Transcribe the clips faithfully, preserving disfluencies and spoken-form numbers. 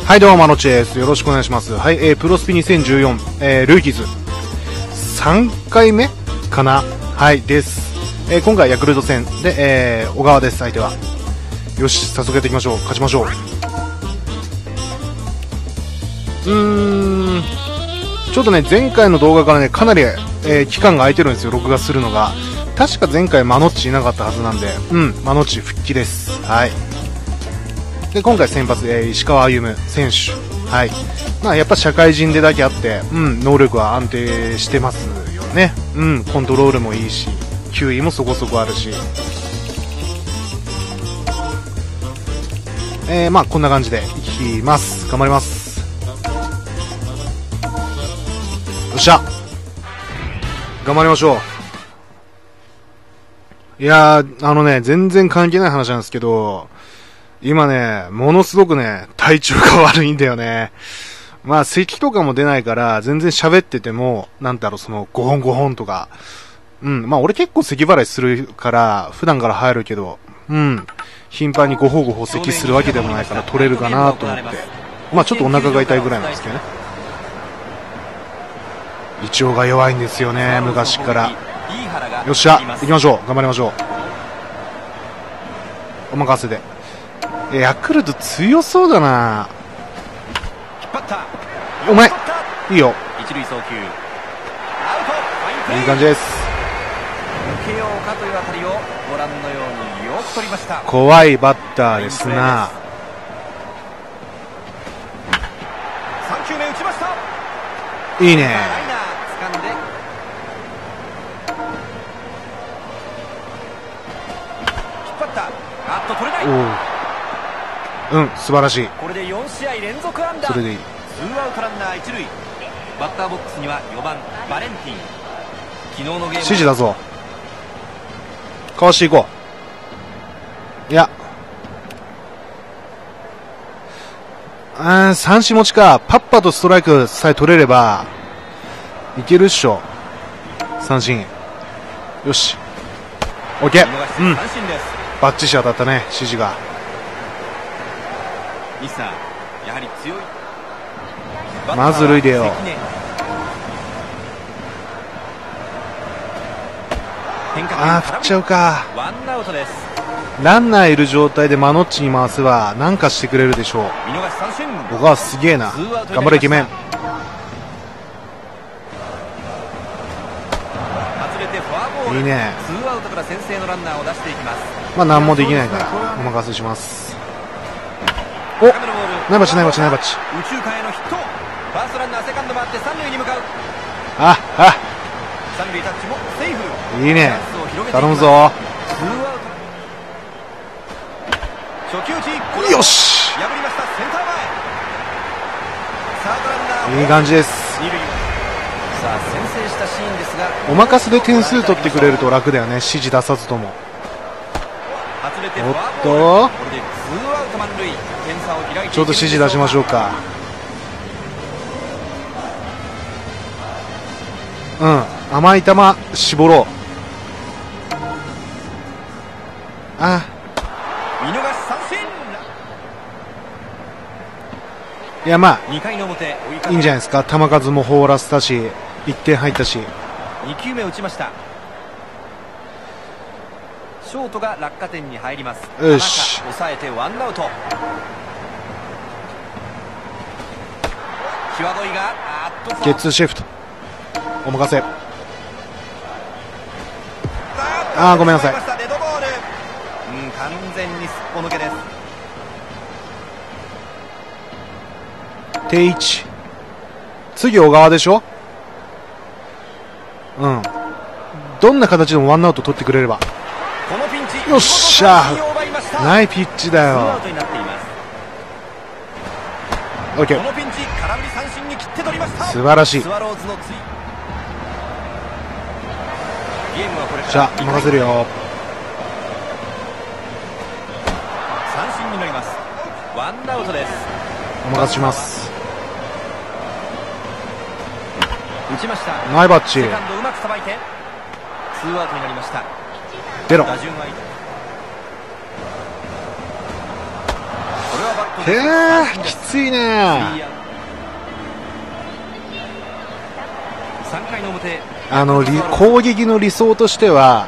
はい、どうも、マノッチです。よろしくお願いします。はい、えー、プロスピにせんじゅうよん、えー、ルーキーズ、さんかいめかなはい、です。えー、今回ヤクルト戦で、えー、小川です、相手は。よし、早速やっていきましょう。勝ちましょう。うーん、ちょっとね、前回の動画からね、かなり、えー、期間が空いてるんですよ、録画するのが。確か前回マノッチいなかったはずなんで、うん、マノッチ復帰です。はい。で、今回先発、えー、石川歩夢選手。はい。まあ、やっぱ社会人でだけあって、うん、能力は安定してますよね。うん、コントロールもいいし、球威もそこそこあるし。えー、まあ、こんな感じでいきます。頑張ります。よっしゃ。頑張りましょう。いやー、あのね、全然関係ない話なんですけど、今ね、ものすごくね、体調が悪いんだよね。まあ、咳とかも出ないから、全然喋ってても、なんだろう、その、ごほんごほんとか。うん、まあ、俺結構咳払いするから、普段から入るけど、うん、頻繁にごほごほ咳するわけでもないから、取れるかなと思って。まあ、ちょっとお腹が痛いぐらいなんですけどね。胃腸が弱いんですよね、昔から。よっしゃ、行きましょう。頑張りましょう。お任せで。ヤクルト強そうだな。お前いいよ。 一塁送球。 いい感じです。 抜けようかという当たりをご覧のようによく取りました。 怖いバッターですな。 さん球目打ちました。 いいね。 ライナー掴んで引っ張った。あっと取れない。 おう、うん、素晴らしい。 これでよん試合連続安打。 それでいい。 ツーアウトランナー一塁。バッターボックスにはよばんバレンティン。昨日のゲーム指示だぞ。かわしていこう。いや、あー、三振持ちか。パッパとストライクさえ取れればいけるっしょ。三振。よし、オッケー。うん、 三振です。 バッチシ当たったね、指示が。 ミサー、やはり強い。 まず塁でよ。ああ、振っちゃうか。 ワンアウトです。 ランナーいる状態でマノッチに回せば何かしてくれるでしょう。 見逃し三振。 僕はすげえな。頑張れイケメン。いいね。 ツーアウトから先制のランナーを出していきます。 まあ何もできないからお任せします。お、ナイバチナイバチナイバチ。 右中間へのヒット。ファーストランナーセカンド回って三塁に向かう。 ああ、 三塁タッチもセーフ。 いいね。頼むぞ。 ツーアウト。初球打ち。 よし。 破りました。センター前。サードランナー。 いい感じです。 二塁。さあ先制したシーンですが、 お任せで点数取ってくれると楽だよね。指示出さずとも。おっと、ちょっと指示出しましょうか。うん、甘い球絞ろう。あ、 見逃し三振。 いや、まあにかいの表、 いいんじゃないですか。球数も放らせたし、いってん入ったし。 に球目打ちました。ショートが落下点に入ります。 よし、 抑えてワンアウト。際どいがあっとゲッツーシフトお任せ。ああ、ごめんなさい。 デッドボール。うん、完全にすっぽ抜けです。 定位置。次小川でしょ。うん、どんな形でもワンアウト取ってくれれば。 このピンチ、 よっしゃー、ナイピッチだよ。オッケー。 このピンチ、空振り三振に切って取りました。 素晴らしい。 スワローズのついゲームはこれからじゃあ任せるよ。 三振になります。ワンアウトです。 お任せします。 打ちました。 ナイバッチ。 セカンドうまくさばいてツーアウトになりました。 出ろ。 打順はこれはバットへでえ、きついね。 さんかいの表、 あの、り攻撃の理想としては、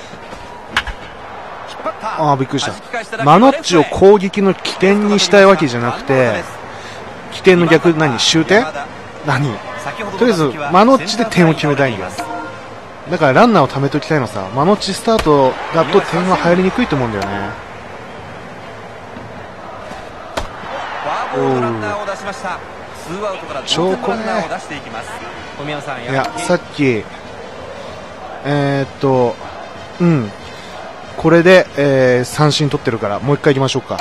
引っ張った。 ああ、びっくりし弾き返したた。マノッチを攻撃の起点にしたいわけじゃなくて、起点の逆、何終点何とりあえず、マノッチで点を決めたいんだよ。だからランナーを貯めときたいのさ。マノッチスタートだと点は入りにくいと思うんだよね。 フォアボールランナーを出しました。ツーアウトから同点のランナーを出していきます。富山さん、 いや、さっき、えー、っと、うん。これで、えー、三振取ってるから、もう一回行きましょうか。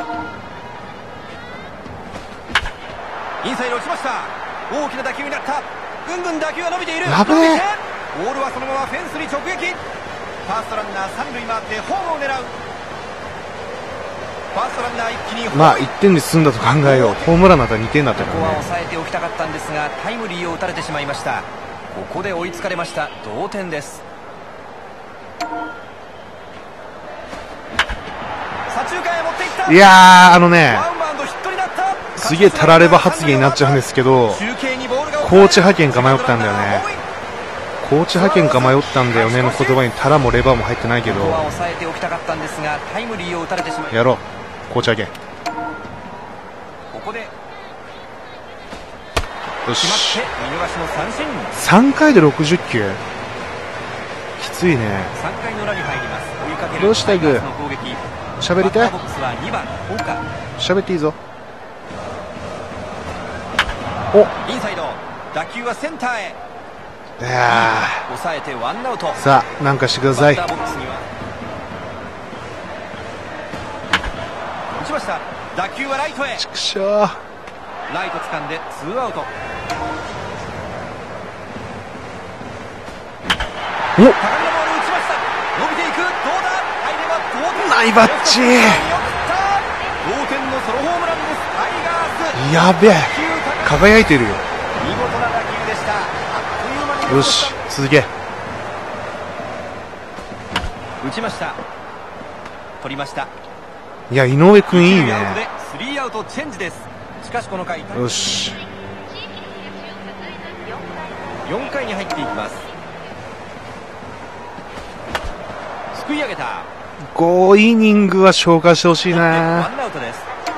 インサイド落ちました。大きな打球になった。ぐんぐん打球が伸びている。 やべえ。 ボールはそのままフェンスに直撃。ファーストランナー三塁回ってホームを狙う。ファーストランナー一気にまあいってんで済んだと考えよう。ホームランだったらにてんだったかここはらね。 抑えておきたかったんですが、タイムリーを打たれてしまいました。ここで追いつかれました。同点です。左中間へ持っていった。 いやー、あのね、 ワンバウンドヒットになった。 すげえタラレバ発言になっちゃうんですけど、 中継にボールがコーチ派遣か迷ったんだよね。コーチ派遣か迷ったんだよねの言葉にタラもレバーも入ってないけど、 ここは抑えておきたかったんですが、タイムリーを打たれてしまい、 やろう。コーチ派遣。 ここでよ決まっし。 て見逃しの三振。 さんかいでろくじゅっきゅう。きついね。 さんかいの裏に入ります。追いかけるどうしたいタイガースの攻撃。 喋りたいバッターボックスはにばん岡。 喋っていいぞ。お、 インサイド、打球はセンターへ。 いや抑えてワンアウト。 ー、さあ、なんかしてください。 バッターボックスには打ちました。打球はライトへ。 ちくしょう。 ライト掴んでツーアウト。 お、 高めのボール打ちました。伸びていく。どうだ。入れば同点。 ナイバッチ。 同点のソロホームランです。タイガース。 やべえ、輝いてるよ。 見事な打球でした。あっという間によし、続け。 打ちました。取りました。 いや、井上くんいいね。 スリーアウトチェンジです。しかしこの回、 よし。 よんかいに入っていきます。すくい上げた。 ごイニングは消化してほしいな。 ワンアウトです。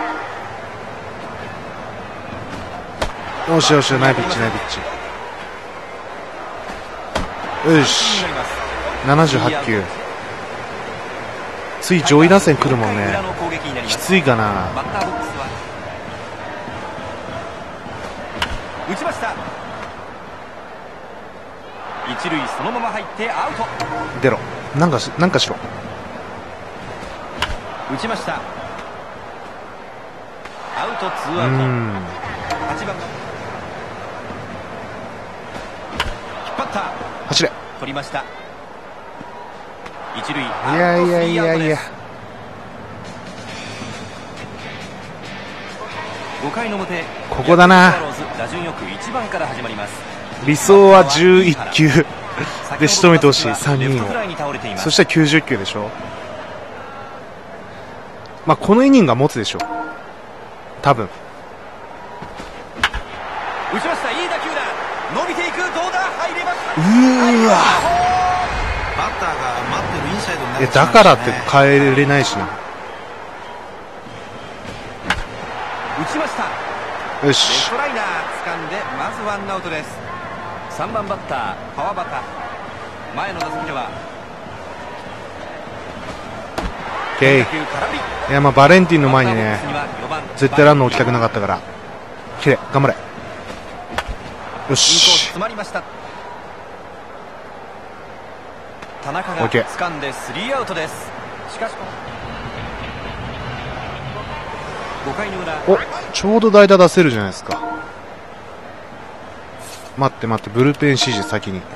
よしよし、ナイピッチナイピッチ。よし、ななじゅうはちきゅう。つい上位打線来るもんね。きついかな。 バッターボックスは打ちました。一塁そのまま入ってアウト。 出ろ、なんかしなんかしろ。 打ちました。アウトツーうアウト。 ん、 はちばん引っ張った。 走れ。 取りました。一塁いやいやいやいや。 ごかいの表、 ここだな。 スワローズ打順よくいちばんから始まります。 理想はじゅういっきゅうで仕留めてほしい。さんにんを。 レフトフライに倒れています。 そしたらきゅうじゅっきゅうでしょ。まあこのイニングは持つでしょ多分。 打ちました。いい打球だ。伸びていく。どうだ。入れました。 うーわ、 バッターが待ってるインサイドになっいやてしまだからっていましたね。 変えれないしな。 打ちました。レよしフトライナー掴んでまずワンアウトです。さんばんバッター川端。前の打席ではケイ。い打球空振り。 や、まあバレンティンの前にねバッターボックスにはよばん絶対ランナー置きたくなかったから。きれい、頑張れ。よインコースし、 詰まりました。田中がオッケー掴んでスリーアウトです。しかしこのごかいの裏、 お、ちょうど代打出せるじゃないですか。待って待って、ブルペン指示先に。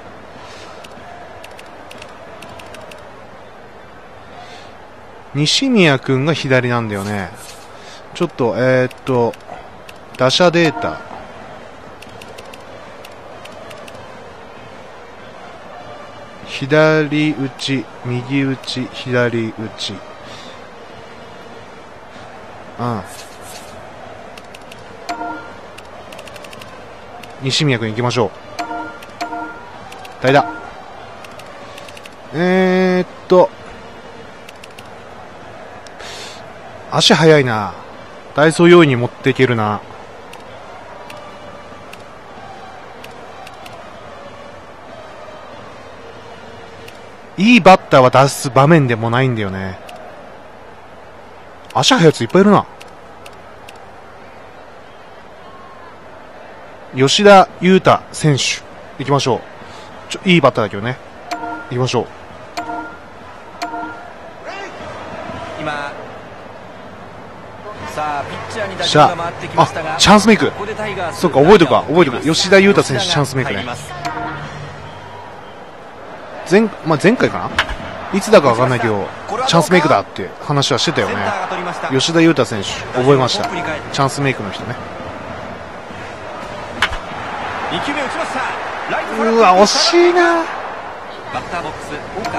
西宮くんが左なんだよね。ちょっと、えー、っと、打者データ。左打ち、右打ち、左打ち。うん。 西宮君行きましょう。代打。えーっと、足速いな。ダイソー用意に持っていけるな。いいバッターは出す場面でもないんだよね。足速いやついっぱいいるな。吉田裕太選手行きましょう。ちょいいバッターだけどね。行きましょう。 今さあピッチャーに打球が回ってきましたが、 あ、チャンスメイク。 ここでタイガースそっか、覚えとくわ、覚えとく。吉田裕太選手チャンスメイクね。前、まあ、前回かないつだかわかんないけど、チャンスメイクだって話はしてたよね。吉田裕太選手、覚えました。チャンスメイクの人ね。うわ、惜しいな。 バッターボックス、岡。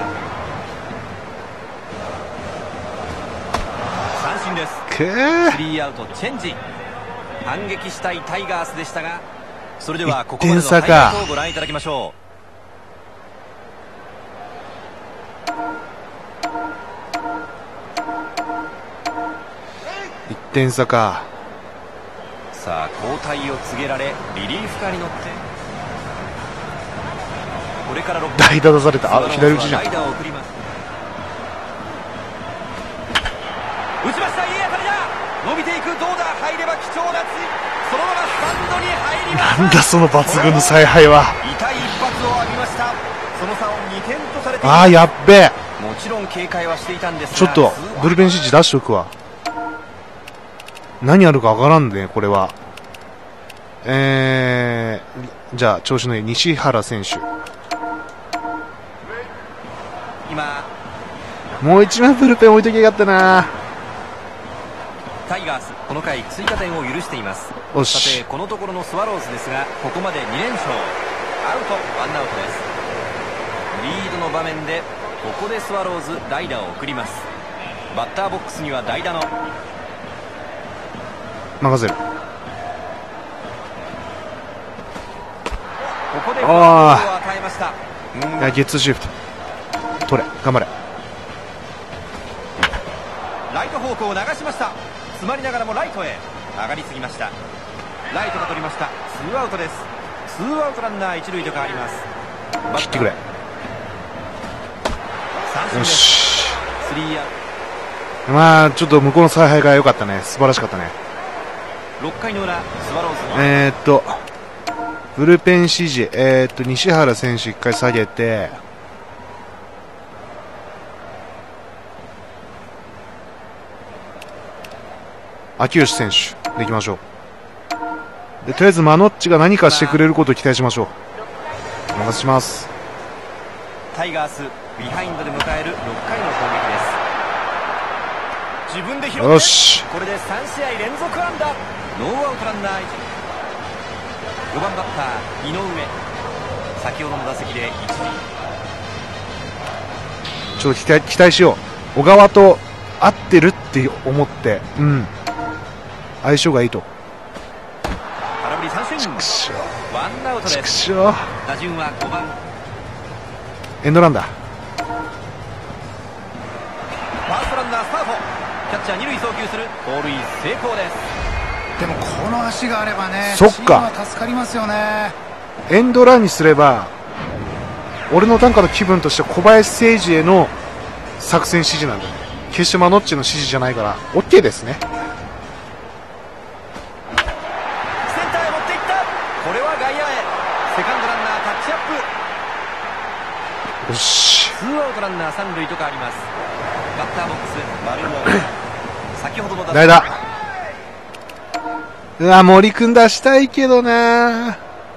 三振です。 くー。 スリーアウトチェンジ。反撃したいタイガースでしたが、それではここまでのハイライトをご覧いただきましょいってん差か。 さあ交代を告げられ、リリーフカーに乗ってこれからろっかい代打出された。あ、左打ちじゃん。 代打を送ります。打ちました。いい当たりだ。伸びていく。どうだ。入れば貴重なつい。そのままスタンドに入りました。 なんだその抜群の采配は。 痛い一発を浴びました。その差をにてんとされています。 あー、やっべえ。 もちろん警戒はしていたんですが、 ちょっとブルペン指示出しておくわ。何あるかわからんね、これは。えー、じゃあ調子のいい西原選手。 今もう一枚ブルペン置いときやがったな。 タイガースこの回追加点を許しています。 よし。 さてこのところのスワローズですが、ここまでに連勝。アウト、ワンアウトです。リードの場面でここでスワローズ代打を送ります。バッターボックスには代打の任せる。 ここでファウルを与えました。 いや、ゲッツーシフト取れ、頑張れ。 ライト方向を流しました。詰まりながらもライトへ上がりすぎました。ライトが取りました。ツーアウトです。ツーアウトランナー一塁と変わります。 切ってくれ。 三振です。 よし。 スリーアウト。 まあちょっと向こうの采配が良かったね。素晴らしかったね。 ろっかいの裏、スワローズのえーっとブルペン指示、えーっと西原選手一回下げて、秋吉選手でいきましょう。でとりあえずマノッチが何かしてくれることを期待しましょう。お任せします。 タイガースビハインドで迎えるろっかいの攻撃です。自分で拾って、 よし、 これでさん試合連続安打。ノーアウトランナーいち塁。ごばんバッター井上、先ほどの打席で一塁。 ちょっと期待期待しよう。小川と合ってるって思って、うん、相性がいいと。 空振り三振。ワンアウトです。打順はごばん。 エンドランだ。 ファーストランナースタート。キャッチャー二塁送球する。盗塁成功です。 でもこの足があればね、 そっか、 チームは助かりますよね。 エンドランにすれば俺の短歌の気分として小林誠司への作戦指示なんだよね。決してマノッチの指示じゃないから OK ですね。 センターへ持っていった。これは外野へ。セカンドランナータッチアップ。 よし、 ツーアウトランナー三塁と変わります。バッターボックス丸尾先ほどの打代打。うわ、森くん出したいけどな。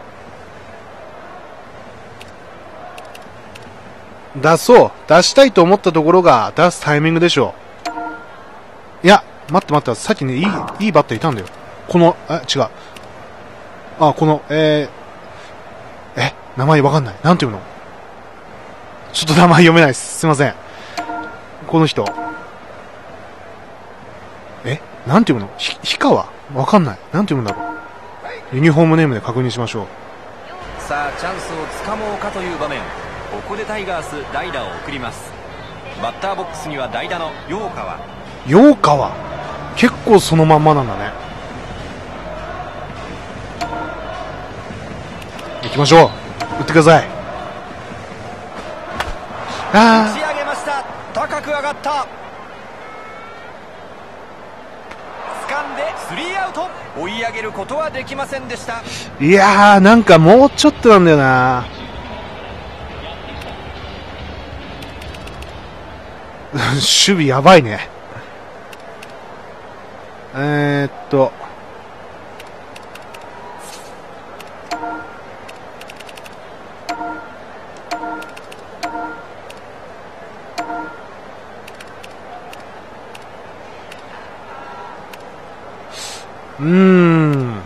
出そう、出したいと思ったところが出すタイミングでしょう。いや、待って待って、さっきね、いい、いいバッターいたんだよ。この、え、違う。あ、この、えー、え、名前わかんない。なんていうの？ちょっと名前読めないです。すいません。この人。え、なんていうの？ひ、ひかわ？わかんない。なんていうんだろう。 ユニフォームネームで確認しましょう。 さあチャンスをつかもうかという場面、ここでタイガース代打を送ります。バッターボックスには代打の陽川。 陽川結構そのまんまなんだね。行きましょう。打ってください。あ打ち上げました。高く上がった。掴んでスリーアウト。追い上げることはできませんでした。 いやーなんかもうちょっとなんだよな。守備やばいね。えー、っとうーん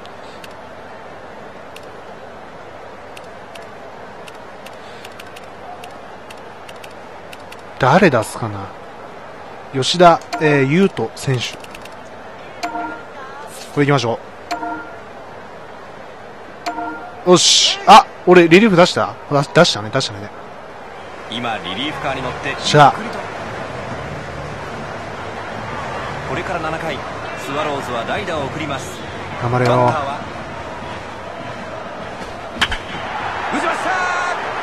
誰出すかな。吉田、えー、優斗選手、これ行きましょう。よし、あ、俺リリーフ出した出出したね出したね。 今リリーフカーに乗ってしゃあこれからななかい、スワローズは代打を送ります。 頑張れよ。 バッターは打ちました。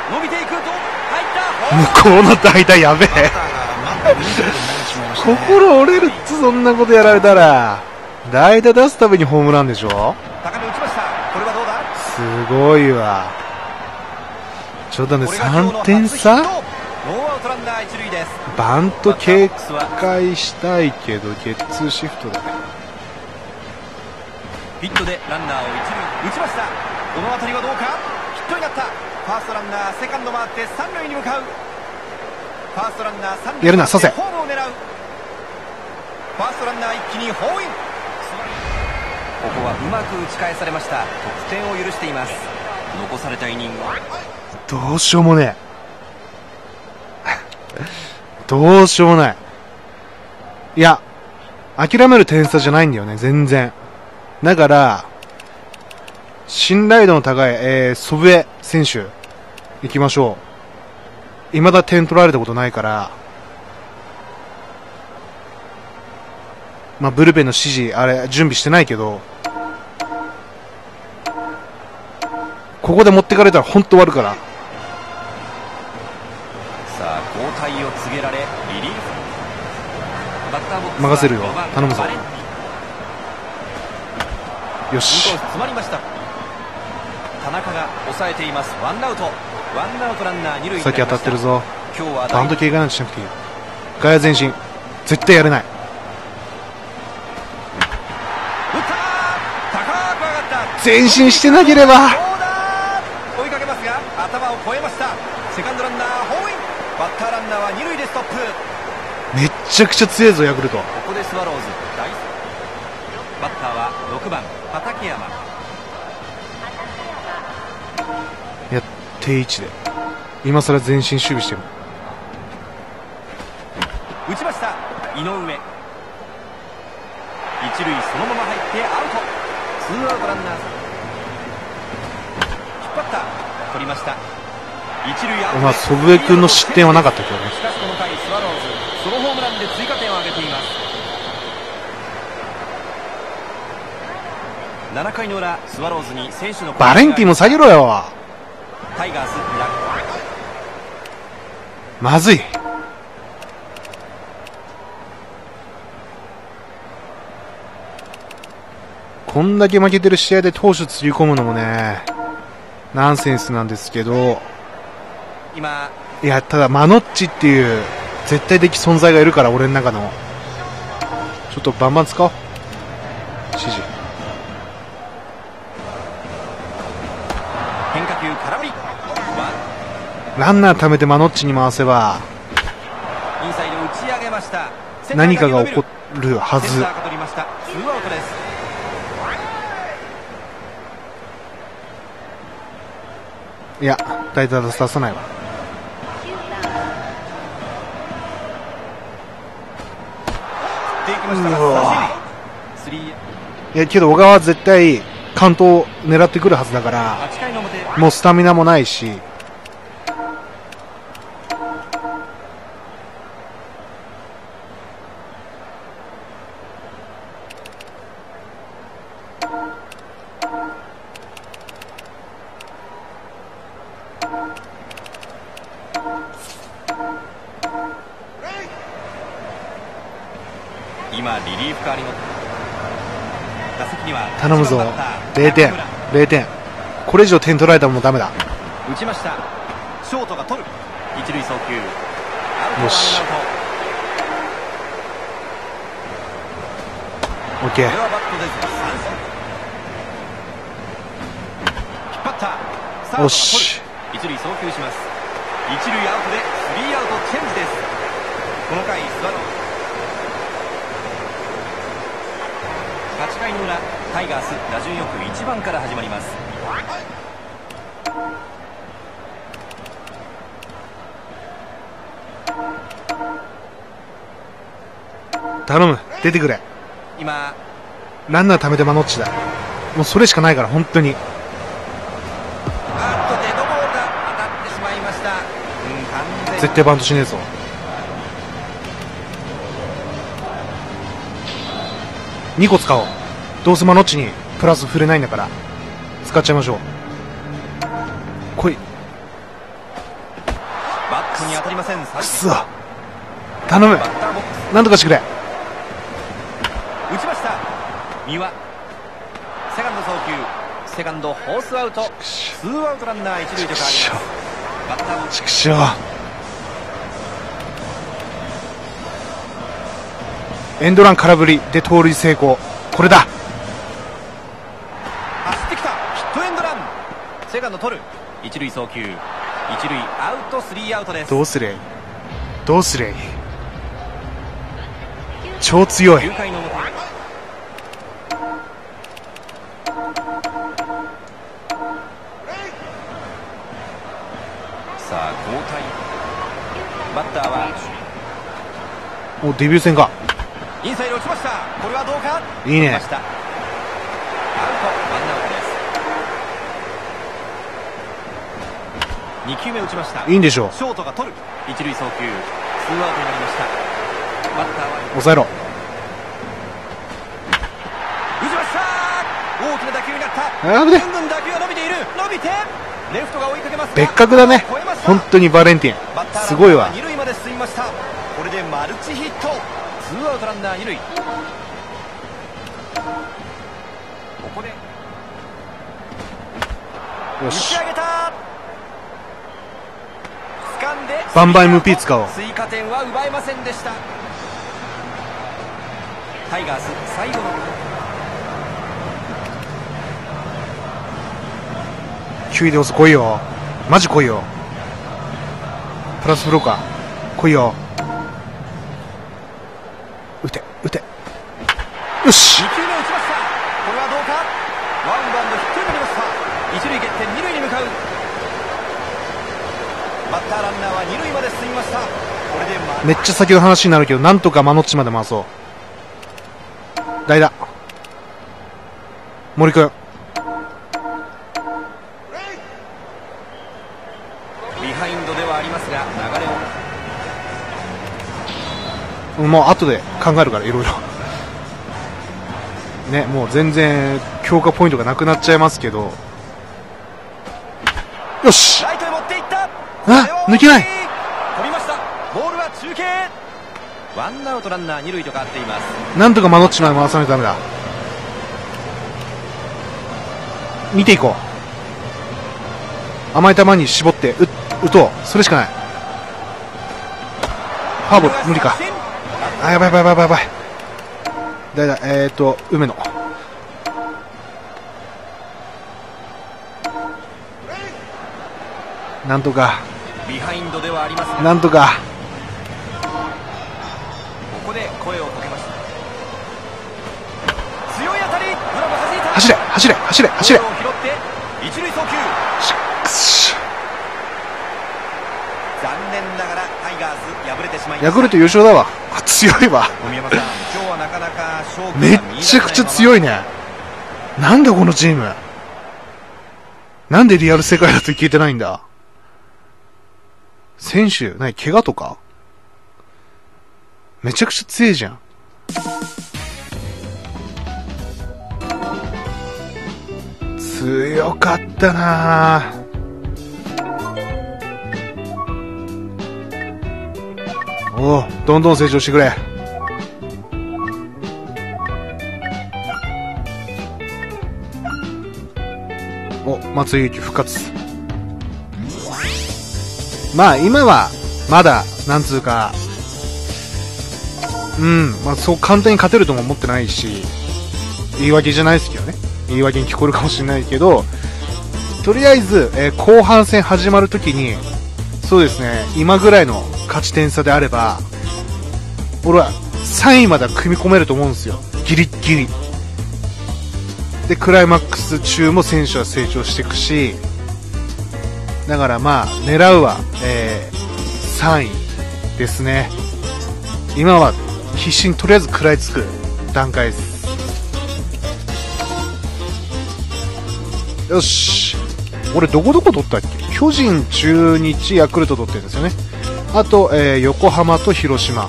伸びていくと入った。 向こうの代打やべえ。心折れるっつ、そんなことやられたら。代打出すためにホームランでしょ。 高め打ちました。これはどうだ。 すごいわ。ちょっとね、さんてん差。 ノーアウトランナー一塁です。 バント警戒したいけどゲッツーシフトだね。 ヒットでランナーを一塁打ちました。この当たりはどうか。ヒットになった。ファーストランナーセカンド回って三塁に向かう。ファーストランナー三塁やるな、させ。 ホームを狙う。ファーストランナー一気にホームイン。ここはうまく打ち返されました。得点を許しています。残されたイニングどうしようもねえ。どうしようもない。いや諦める点差じゃないんだよね、全然。だから信頼度の高い、えー、祖父江選手行きましょう。未だ点取られたことないから、まあ、ブルペンの指示あれ準備してないけど、ここで持ってかれたら本当終わるから。 さあ交代を告げられリリーフ。バッターボックス任せるよ、頼むぞ。よし、 詰まりました。田中が抑えています。ワンアウト。ワンアウトランナー二塁。 先当たってるぞ。 今日はバント警戒なんてしなくていい。外野前進絶対やれない。 打った。高く上がった。 前進してなければ。 追いかけますが頭を越えました。セカンドランナーホームイン。バッターランナーは二塁でストップ。 めっちゃくちゃ強いぞヤクルト。 ここでスワローズ大バッターはろくばん畠山。 いや定位置で今さら前進守備しても。 打ちました井上。一塁そのまま入ってアウト。ツーアウトランナー。引っ張った取りました。一塁アウト。 まあ祖父江君の失点はなかったけどね。 しかしこの回スワローズソロホームランで追加点を挙げています。ななかいの裏、スワローズに選手のバレンティンも下げろよ。 タイガースまずい。こんだけ負けてる試合で投手つぎ込むのもねナンセンスなんですけど、 今いやただマノッチっていう絶対的存在がいるから、俺の中のちょっとバンバン使おう指示。 変化球空振り。 ランナー貯めてマノッチに回せばインサイド打ち上げました。 何かが起こるはず。 センターが取りました。ツーアウトです。 いや代打出さないわ。 できましたがうわスリー。 いやけど小川は絶対完投を狙ってくるはずだから、 はちかいの表。 もうスタミナもないし、 今リリーフ代わりの打席には頼むぞいちばんバッターれいてん中村。 れいてん、これ以上点取られたらもうダメだ。 打ちました。ショートが取る。一塁送球。アウト。 よしワンアウト。 オッケー。 これはバット出ず三振。引っ張った。サードが取る。 よし、 一塁送球します。一塁アウトでスリーアウトチェンジです。この回スワローズはちかいの裏、タイガース打順よくいちばんから始まります。 頼む、出てくれ。 今ランナー貯めてマノッチだ。もうそれしかないから本当に。 あっとデッドボールが当たってしまいました。うん、完全に絶対バントしねえぞ。にこ使おう。どうせマノッチにプラス触れないんだから使っちゃいましょう。来い。 バットに当たりません。 くそ、頼む、 バッターボックスなんとかしてくれ。 打ちました。三輪セカンド送球。セカンドフォースアウト。ツーアウトランナー一塁と変わります。バッターボックスちくしょう。エンドラン空振りで盗塁成功。これだ。 走ってきた。ヒットエンドラン。セカンド取る。一塁送球。一塁アウト。スリーアウトです。 どうすれい、どうすれい。超強い。 きゅうかいの表。さあ交代。バッターはお、デビュー戦か。 インサイド落ちました。これはどうか。 いいね取りました。アウト。ワンアウトです。にきゅうめ打ちました。 いいんでしょう。 ショートが取る。一塁送球。ツーアウトになりました。バッターは抑えろ。 打ちました。大きな打球になった。 あぶね、 ぐんぐん打球が伸びている。伸びてレフトが追いかけますが別格だね。 越えました。 本当にバレンティンバッターすごいわ。 二塁まで進みました。これでマルチヒット。ツーアウトランナー二塁。ここでよ打し、 ち上げた。掴んでバンバン エムピー 使おう。 追加点は奪えませんでした。タイガース最後のきゅういで押す。来いよ、マジ来いよ。プラスフローか、来いよ。打て打て。よし、 にきゅうめ打ちました。これはどうか。ワンバウンドヒットになりました。一塁蹴って二塁に向かう。バッターランナーは二塁まで進みました。これでまめっちゃ先の話になるけど、なんとかマノッチまで回そう。代打森君。 ビハインドではありますが流れをもう後で考えるから、いろいろね。もう全然強化ポイントがなくなっちゃいますけど。よし、 ライトへ持っていった。 あ、抜けない。 取りました。ボールは中継。ワンアウトランナー二塁と変わっています。 なんとかマノッチまで回さないとダメだ。見ていこう。甘い球に絞って打打とう。それしかない。ファーボール無理か。あ、やばいやばいやばいやばい。代打、えーと梅野。なんとかビハインドではありますがなんとか。 ここで声をかけました。強い当たり。グラブ弾いた。 走れ走れ走れ走れ。 ボールを拾って一塁送球。 くし残念ながらタイガース敗れてしまいました。 ヤクルト優勝だわ。あ、強いわ。 小宮山さん、今日はなかなか勝負が見えめっちゃくちゃ強いね。 なんだこのチーム。なんでリアル世界だと聞いてないんだ。選手、なに、怪我とかめちゃくちゃ強いじゃん。強かったなぁ。おう、どんどん成長してくれ。お、松井裕樹復活。まあ今はまだなんつうか、うんまあそう簡単に勝てるとも思ってないし、言い訳じゃないですけどね、言い訳に聞こえるかもしれないけど、とりあえず、えー、後半戦始まるときにそうですね、今ぐらいの勝ち点差であれば俺はさんいまでは組み込めると思うんですよ、ギリッギリで。クライマックス中も選手は成長していくし、だからまあ狙うは、えー、さんいですね。今は必死にとりあえず食らいつく段階です。よし、俺どこどこ取ったっけ。巨人、中日、ヤクルト取ってるんですよね。あと、えー、横浜と広島。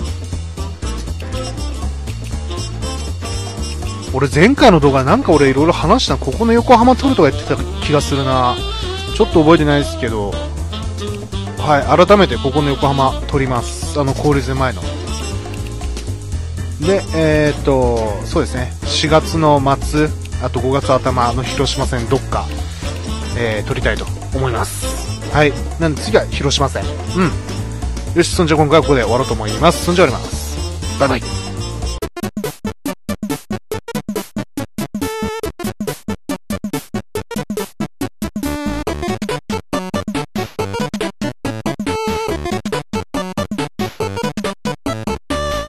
俺前回の動画なんか俺いろいろ話したここの横浜取るとか言ってた気がするな。ちょっと覚えてないですけど、はい、改めてここの横浜取ります。あの交流戦前ので、えー、っとそうですね、しがつの末、あとごがつ頭の広島戦どっか、えー、取りたいと思います。はい、なんで次は広島戦。うん、よし、そんじゃ今回はここで終わろうと思います。そんじゃ終わります。バイバイ。